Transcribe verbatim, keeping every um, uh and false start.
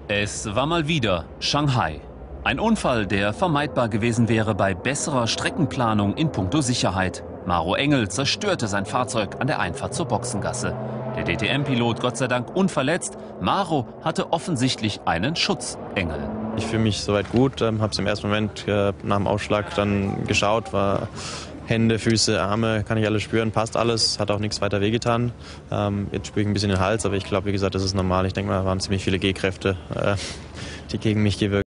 Es war mal wieder Shanghai. Ein Unfall, der vermeidbar gewesen wäre bei besserer Streckenplanung in puncto Sicherheit. Maro Engel zerstörte sein Fahrzeug an der Einfahrt zur Boxengasse. Der D T M-Pilot Gott sei Dank unverletzt. Maro hatte offensichtlich einen Schutzengel. Ich fühle mich soweit gut, ähm, habe es im ersten Moment äh, nach dem Ausschlag dann geschaut, war Hände, Füße, Arme, kann ich alles spüren, passt alles, hat auch nichts weiter wehgetan. Ähm, jetzt spüre ich ein bisschen den Hals, aber ich glaube, wie gesagt, das ist normal. Ich denke mal, da waren ziemlich viele G-Kräfte, äh, die gegen mich gewirkt.